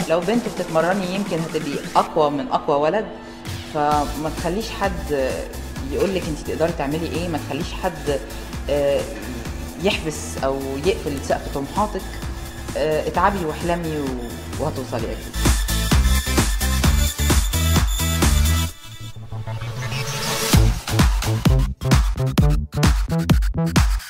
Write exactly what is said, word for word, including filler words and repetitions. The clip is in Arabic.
لو بنت بتتمرني يمكن هتبقي اقوى من اقوى ولد، فما تخليش حد يقول لك انت تقدري تعملي ايه، ما تخليش حد آه، يحبس او يقفل سقف طموحاتك. آه، اتعبي واحلمي وهتوصلي اكيد.